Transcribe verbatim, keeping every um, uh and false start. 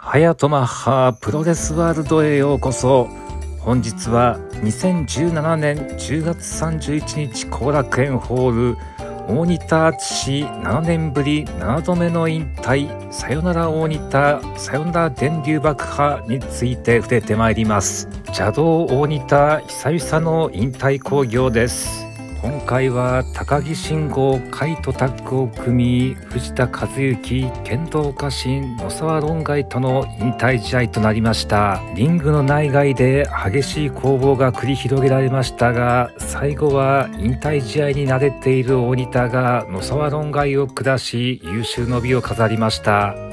ハヤトマッハプロレスワールドへようこそ。本日はにせんじゅうななねんじゅうがつさんじゅういちにち後楽園ホール大仁田敦ななねんぶりななどめの引退、さよなら大仁田、さよなら電流爆破について触れてまいります。邪道大仁田久々の引退興行です。今回は高木慎吾、甲斐とタッグを組み、藤田和幸、剣道家臣、野沢論外との引退試合となりました。リングの内外で激しい攻防が繰り広げられましたが、最後は引退試合に慣れている大仁田が野沢論外を下し、有終の美を飾りました。